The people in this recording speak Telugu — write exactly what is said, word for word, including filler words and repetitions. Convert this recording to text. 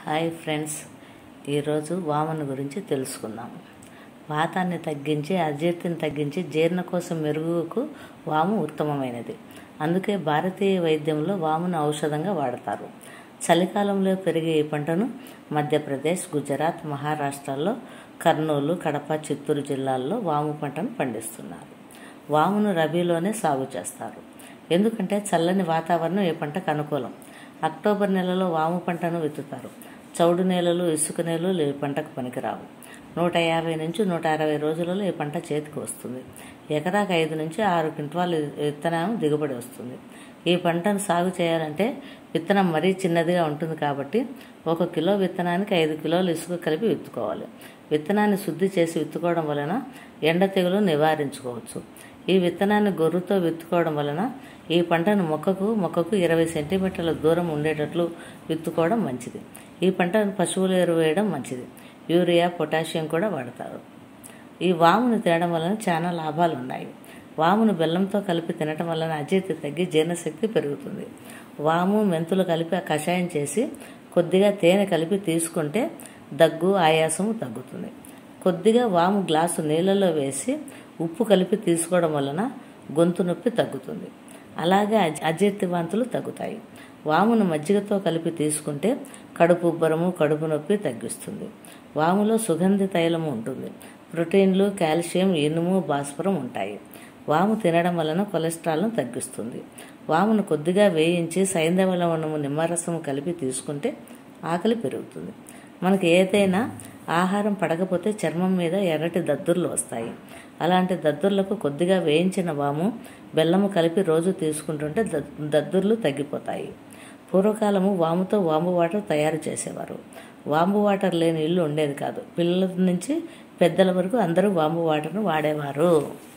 హాయ్ ఫ్రెండ్స్, ఈరోజు వామను గురించి తెలుసుకుందాం. వాతాన్ని తగ్గించి అజీర్తిని తగ్గించి జీర్ణకోశం మెరుగుకు వాము ఉత్తమమైనది. అందుకే భారతీయ వైద్యంలో వామును ఔషధంగా వాడతారు. చలికాలంలో పెరిగే ఈ పంటను మధ్యప్రదేశ్, గుజరాత్, మహారాష్ట్రలో కర్నూలు, కడప, చిత్తూరు జిల్లాల్లో వాము పంటను పండిస్తున్నారు. వామును రబీలోనే సాగు చేస్తారు. ఎందుకంటే చల్లని వాతావరణం ఈ పంటకు అనుకూలం. అక్టోబర్ నెలలో వాము పంటను విత్తుతారు. చౌడు నేలలు, ఇసుక నేలలు ఈ పంటకు పనికిరావు. నూట యాభై నుంచి నూట అరవై రోజులలో ఈ పంట చేతికి వస్తుంది. ఎకరాకు ఐదు నుంచి ఆరు క్వింటాలు విత్తనం దిగుబడి వస్తుంది. ఈ పంటను సాగు చేయాలంటే విత్తనం మరీ చిన్నదిగా ఉంటుంది కాబట్టి ఒక కిలో విత్తనానికి ఐదు కిలోలు ఇసుక కలిపి విత్తుకోవాలి. విత్తనాన్ని శుద్ధి చేసి విత్తుకోవడం వలన ఎండ తెగులు నివారించుకోవచ్చు. ఈ విత్తనాన్ని గొర్రుతో విత్తుకోవడం వలన ఈ పంటను మొక్కకు మొక్కకు ఇరవై సెంటీమీటర్ల దూరం ఉండేటట్లు విత్తుకోవడం మంచిది. ఈ పంటను పశువుల ఎరువు వేయడం మంచిది. యూరియా, పొటాషియం కూడా వాడతారు. ఈ వామును తినడం వలన చాలా లాభాలు ఉన్నాయి. వామును బెల్లంతో కలిపి తినడం వలన అజీర్తి తగ్గి జీర్ణశక్తి పెరుగుతుంది. వాము, మెంతులు కలిపి కషాయం చేసి కొద్దిగా తేనె కలిపి తీసుకుంటే దగ్గు, ఆయాసము తగ్గుతుంది. కొద్దిగా వాము గ్లాసు నీళ్ళలో వేసి ఉప్పు కలిపి తీసుకోవడం వలన గొంతు నొప్పి తగ్గుతుంది. అలాగే అజీర్తి వాంతులు తగ్గుతాయి. వామును మజ్జిగతో కలిపి తీసుకుంటే కడుపు ఉబ్బరము, కడుపు నొప్పి తగ్గిస్తుంది. వాములో సుగంధి తైలము ఉంటుంది. ప్రోటీన్లు, కాల్షియం, ఇనుము, భాస్వరం ఉంటాయి. వాము తినడం వలన కొలెస్ట్రాల్ను తగ్గిస్తుంది. వామును కొద్దిగా వేయించి సైంధవ లవణము, నిమ్మరసము కలిపి తీసుకుంటే ఆకలి పెరుగుతుంది. మనకి ఏదైనా ఆహారం పడకపోతే చర్మం మీద ఎర్రటి దద్దుర్లు వస్తాయి. అలాంటి దద్దుర్లకు కొద్దిగా వేయించిన వాము, బెల్లము కలిపి రోజు తీసుకుంటుంటే దద్దుర్లు తగ్గిపోతాయి. పూర్వకాలము వాముతో వాము వాటర్ తయారు చేసేవారు. వాము వాటర్ లేని ఇల్లు ఉండేది కాదు. పిల్లల నుంచి పెద్దల వరకు అందరూ వాము వాటర్ను వాడేవారు.